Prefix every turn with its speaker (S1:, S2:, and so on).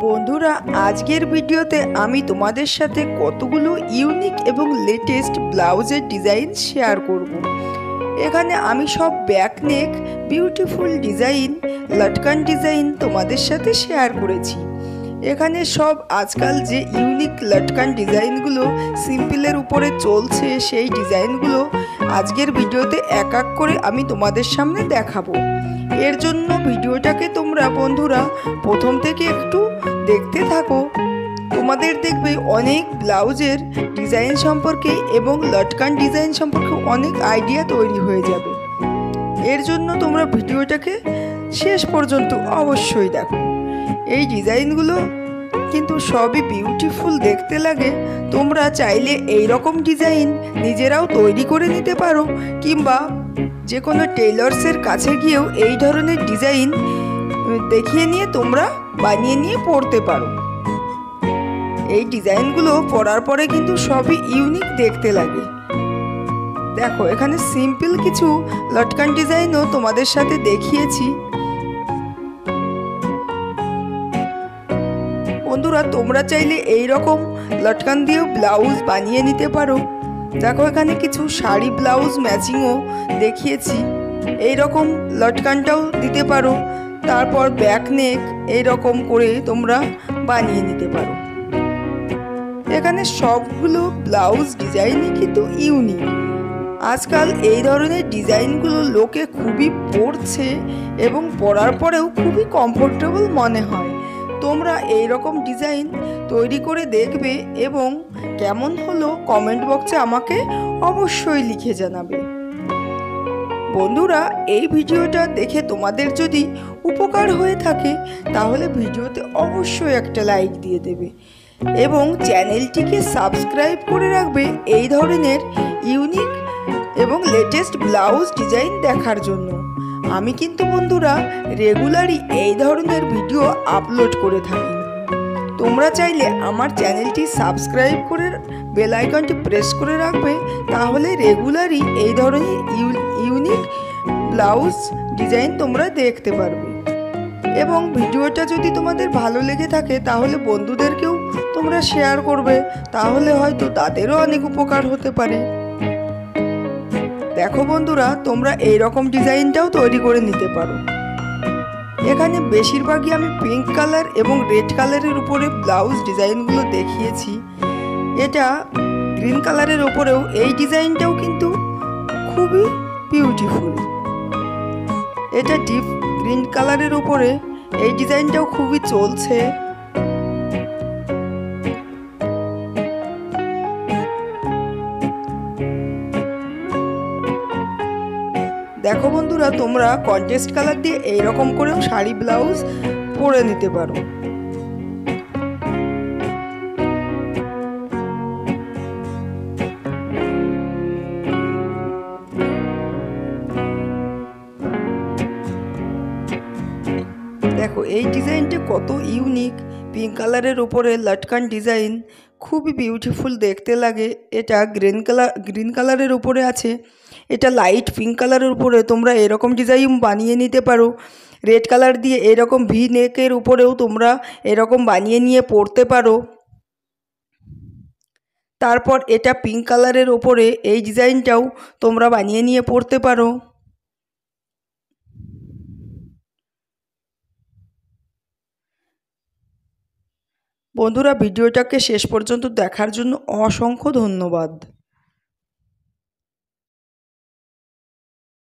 S1: বন্ধুরা, আজকের ভিডিওতে আমি তোমাদের সাথে কতগুলো ইউনিক এবং লেটেস্ট ব্লাউজের ডিজাইন শেয়ার করব। এখানে আমি সব ব্যাক নেক বিউটিফুল ডিজাইন, লটকান ডিজাইন তোমাদের সাথে শেয়ার করেছি। এখানে সব আজকাল যে ইউনিক লটকান ডিজাইনগুলো সিম্পলের উপরে চলছে, সেই ডিজাইনগুলো আজকের ভিডিওতে এক এক করে আমি তোমাদের সামনে দেখাবো। এর জন্য ভিডিওটাকে তোমরা বন্ধুরা প্রথম থেকে একটু দেখতে থাকো। তোমাদের দেখবে অনেক ব্লাউজের ডিজাইন সম্পর্কে এবং লটকান ডিজাইন সম্পর্কে অনেক আইডিয়া তৈরি হয়ে যাবে। এর জন্য তোমরা ভিডিওটাকে শেষ পর্যন্ত অবশ্যই দেখো। এই ডিজাইনগুলো কিন্তু সবই বিউটিফুল দেখতে লাগে। তোমরা চাইলে এই রকম ডিজাইন নিজেরাও তৈরি করে নিতে পারো, কিংবা যে কোনো টেইলর্সের কাছে গিয়েও এই ধরনের ডিজাইন দেখিয়ে নিয়ে তোমরা বানিয়ে নিয়ে পরতে পারো। এই ডিজাইনগুলো পরার পরে কিন্তু সবই ইউনিক দেখতে লাগে। দেখো, এখানে সিম্পল কিছু লটকান ডিজাইনও তোমাদের সাথে দেখিয়েছি। বন্ধুরা, তোমরা চাইলে এই রকম লটকান দিয়েও ব্লাউজ বানিয়ে নিতে পারো। দেখো, এখানে কিছু শাড়ি ব্লাউজ ম্যাচিংও দেখিয়েছি। এই রকম লটকানটাও দিতে পারো। তারপর ব্যাক নেক এই রকম করে তোমরা বানিয়ে নিতে পারো। এখানে সবগুলো ব্লাউজ ডিজাইনই কিন্তু ইউনিক। আজকাল এই ধরনের ডিজাইনগুলো লোকে খুবই পরছে এবং পরার পরেও খুবই কমফোর্টেবল মনে হয়। তোমরা এই রকম ডিজাইন তৈরি করে দেখবে এবং কেমন হলো কমেন্ট বক্সে আমাকে অবশ্যই লিখে জানাবে। বন্ধুরা, এই ভিডিওটা দেখে তোমাদের যদি উপকার হয়ে থাকে তাহলে ভিডিওতে অবশ্যই একটা লাইক দিয়ে দেবে এবং চ্যানেলটিকে সাবস্ক্রাইব করে রাখবে এই ধরনের ইউনিক এবং লেটেস্ট ব্লাউজ ডিজাইন দেখার জন্য। আমি কিন্তু বন্ধুরা রেগুলারই এই ধরনের ভিডিও আপলোড করে থাকি। তোমরা চাইলে আমার চ্যানেলটি সাবস্ক্রাইব করে বেল আইকনটি প্রেস করে রাখবে, তাহলে রেগুলারই এই ধরনের ইউনিক ব্লাউজ ডিজাইন তোমরা দেখতে পারবে। এবং ভিডিওটা যদি তোমাদের ভালো লেগে থাকে তাহলে বন্ধুদেরকেও তোমরা শেয়ার করবে, তাহলে হয়তো তাদেরও অনেক উপকার হতে পারে। দেখো বন্ধুরা, তোমরা এই রকম ডিজাইনটাও তৈরি করে নিতে পারো। এখানে বেশিরভাগই আমি পিঙ্ক কালার এবং রেড কালারের উপরে ব্লাউজ ডিজাইনগুলো দেখিয়েছি। এটা গ্রিন কালারের উপরেও এই ডিজাইনটাও কিন্তু খুবই বিউটিফুল। এটা ডিপ গ্রিন কালারের উপরে এই ডিজাইনটাও খুবই চলছে। দেখো বন্ধুরা, তোমরা কন্ট্রাস্ট কালার দিয়ে এইরকম করেও শাড়ি ব্লাউজ পরে নিতে পারো। দেখো, এই ডিজাইনটা কত ইউনিক। পিঙ্ক কালারের উপরে লটকান ডিজাইন খুবই বিউটিফুল দেখতে লাগে। এটা গ্রিন কালারের উপরে আছে। এটা লাইট পিঙ্ক কালারের উপরে তোমরা এরকম ডিজাইন বানিয়ে নিতে পারো। রেড কালার দিয়ে এরকম ভি নেকের উপরেও তোমরা এরকম বানিয়ে নিয়ে পরতে পারো। তারপর এটা পিঙ্ক কালারের উপরে এই ডিজাইনটাও তোমরা বানিয়ে নিয়ে পরতে পারো। বন্ধুরা, ভিডিওটাকে শেষ পর্যন্ত দেখার জন্য অসংখ্য ধন্যবাদ।